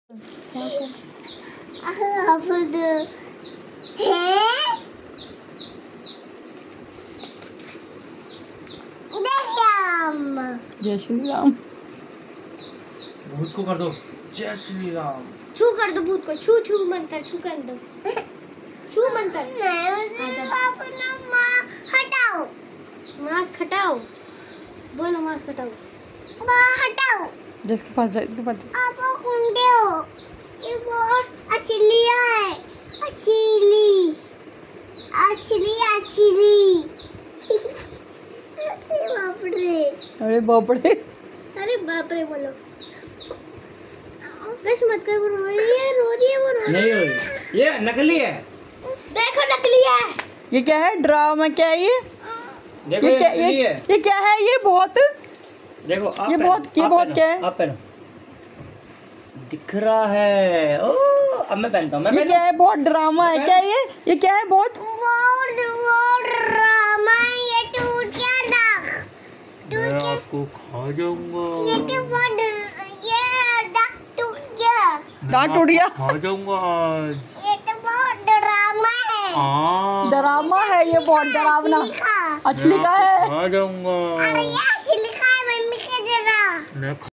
जय श्री राम। भूत को कर दो जय श्री राम। छू कर दो भूत को, छू छू मंत्र छू कर दो, छू मंत्र। हटाओ मास्क, हटाओ, बोलो मास्क हटाओ, हटाओ। जिसके पास जाए, इसके पास जाए। आप कुंडे हो, ये बहुत असली है, असली असली असली। अरे बाप रे, अरे बाप रे, अरे बाप रे बोलो। गश मत कर, वो रो रही है, रो रही है, वो रो नहीं हो रही, ये नकली है। देखो नकली है। ये क्या है? ड्रामा क्या है ये? देखो ये क्या, नकली है। ये क्या है? ये बहुत, देखो आप ये पहनो, बहुत आप पहनो, क्या है? आप पहनो, दिख रहा है। ओ अब मैं पहनता हूँ। ये क्या है? बहुत ड्रामा है क्या ये क्या है? बहुत ड्रामा, ये टूट गया दाग, मैं आपको खा जाऊंगा। ये दाग टूट गया, दांत टूट गया। खा जाऊंगा आज। ये तो बहुत ड्रामा है। ड्रामा है ये, बहुत डरावना। लिखा, असली का है। खा जाऊंगा। अरे ये असली का है, मम्मी के जरा। मैं